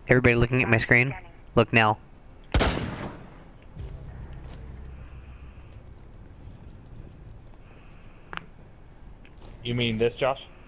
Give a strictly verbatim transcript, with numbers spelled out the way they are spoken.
Everybody looking at my screen? Look now. You mean this, Josh?